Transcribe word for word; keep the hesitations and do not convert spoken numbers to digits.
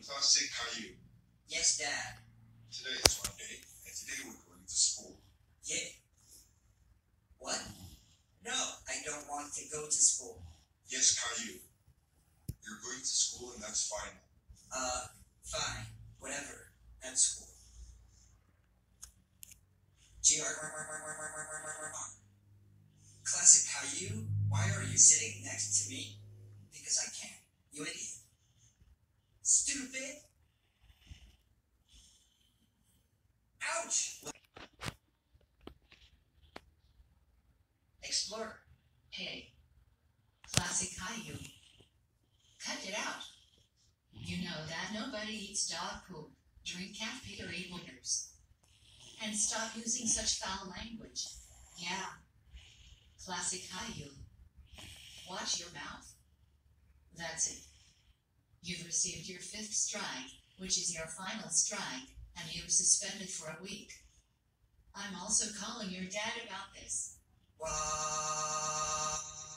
classic Caillou. Yes, Dad. Today is Monday, and today we're going to school. Yeah. What? No, I don't want to go to school. Yes, Caillou. You're going to school, and that's fine. Uh, fine. Whatever. That's cool. G R R R R R R R R R. Classic Caillou, why are you sitting next to me? Because I can. You idiot. Stupid. Ouch! Explorer. Hey. Classic Caillou. Cut it out. You know that nobody eats dog poop, drink cat pee or eat winners. And stop using such foul language. Yeah. Classic Caillou. Watch your mouth. That's it. You've received your fifth strike, which is your final strike, and you're suspended for a week. I'm also calling your dad about this. Wow.